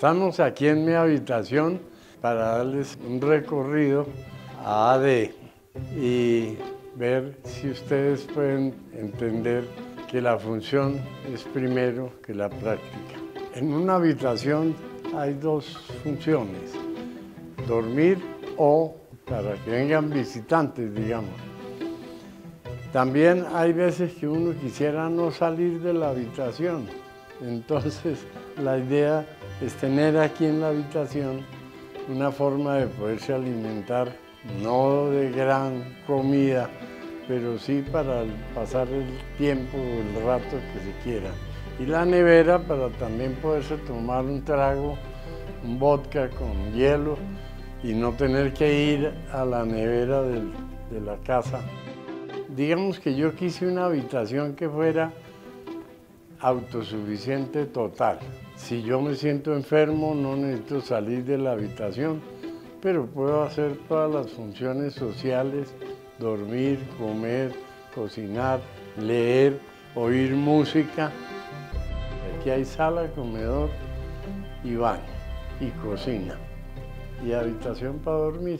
Estamos aquí en mi habitación para darles un recorrido a AD y ver si ustedes pueden entender que la función es primero que la práctica. En una habitación hay dos funciones, dormir o para que vengan visitantes, digamos. También hay veces que uno quisiera no salir de la habitación, entonces la idea es tener aquí en la habitación una forma de poderse alimentar, no de gran comida, pero sí para pasar el tiempo o el rato que se quiera. Y la nevera para también poderse tomar un trago, un vodka con hielo y no tener que ir a la nevera de la casa. Digamos que yo quise una habitación que fuera autosuficiente total. Si yo me siento enfermo, no necesito salir de la habitación, pero puedo hacer todas las funciones sociales, dormir, comer, cocinar, leer, oír música. Aquí hay sala, comedor y baño, y cocina, y habitación para dormir.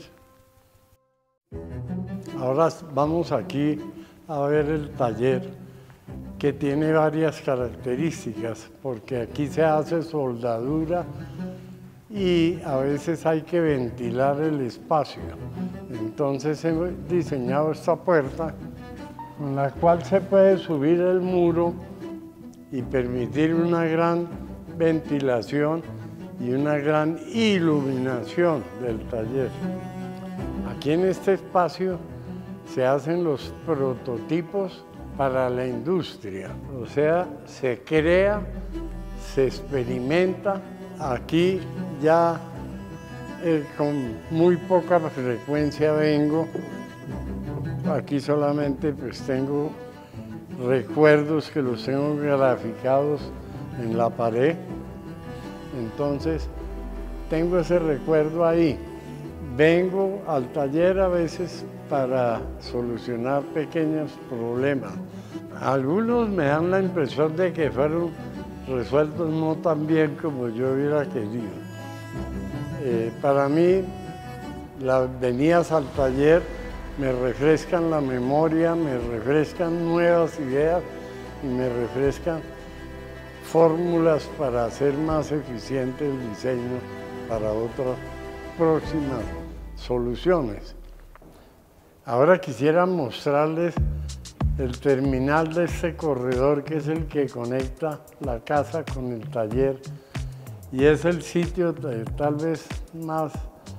Ahora vamos aquí a ver el taller, que tiene varias características, porque aquí se hace soldadura y a veces hay que ventilar el espacio. Entonces he diseñado esta puerta con la cual se puede subir el muro y permitir una gran ventilación y una gran iluminación del taller. Aquí en este espacio se hacen los prototipos para la industria, o sea, se crea, se experimenta. Aquí ya con muy poca frecuencia vengo, aquí solamente pues tengo recuerdos que los tengo graficados en la pared, entonces tengo ese recuerdo ahí. Vengo al taller a veces para solucionar pequeños problemas. Algunos me dan la impresión de que fueron resueltos no tan bien como yo hubiera querido. Para mí, las venidas al taller me refrescan la memoria, me refrescan nuevas ideas y me refrescan fórmulas para hacer más eficiente el diseño para otras próximas soluciones. Ahora quisiera mostrarles el terminal de este corredor, que es el que conecta la casa con el taller, y es el sitio tal vez más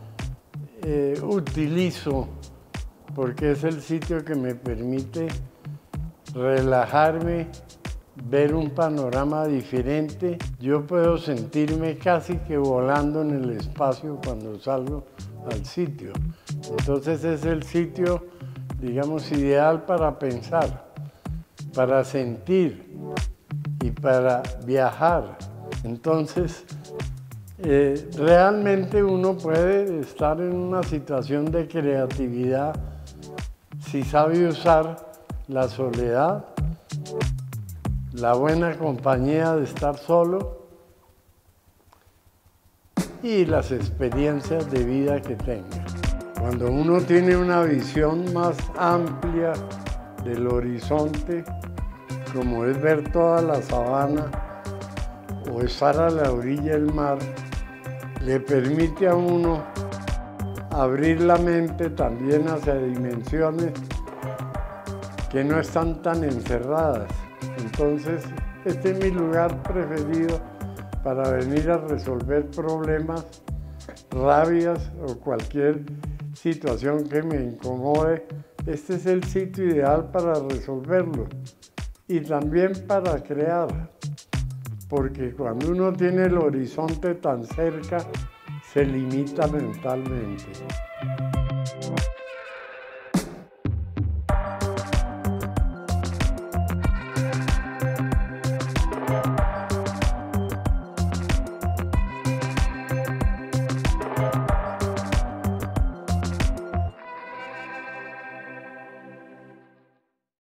utilizo, porque es el sitio que me permite relajarme, ver un panorama diferente. Yo puedo sentirme casi que volando en el espacio cuando salgo al sitio. Entonces es el sitio, digamos, ideal para pensar, para sentir y para viajar. Entonces, realmente uno puede estar en una situación de creatividad si sabe usar la soledad, la buena compañía de estar solo y las experiencias de vida que tenga. Cuando uno tiene una visión más amplia del horizonte, como es ver toda la sabana o estar a la orilla del mar, le permite a uno abrir la mente también hacia dimensiones que no están tan encerradas. Entonces, este es mi lugar preferido para venir a resolver problemas, rabias o cualquier situación que me incomode. Este es el sitio ideal para resolverlo y también para crear, porque cuando uno tiene el horizonte tan cerca, se limita mentalmente.